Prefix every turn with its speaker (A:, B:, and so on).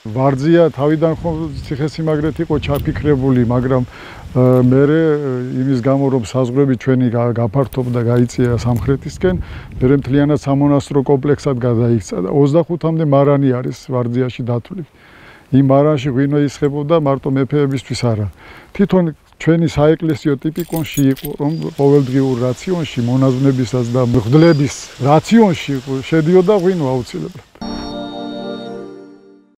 A: ვარძია თავიდან ხო ციხესიმაგრეთ იყო ჩაფიქრებული, მაგრამ მე იმის გამო რომ საზღვრები ჩვენი გაფართოვდა, გაიწია სამხრეთისკენ, მე მთლიანად სამონასტრო კომპლექსად გადაიქცა და 25-მდე მარანი არის ვარძიაში დათვლილი. იმ მარანში ღვინო ისხებოდა მარტო მეფეებისთვის არა. თვითონ ჩვენი საეკლესიო ტიპიკონში იყო, რომ ყოველდღიურ რაციონში მონაზვნებისაც და მღვდლების რაციონში შედიოდა ღვინო აუცილებლად.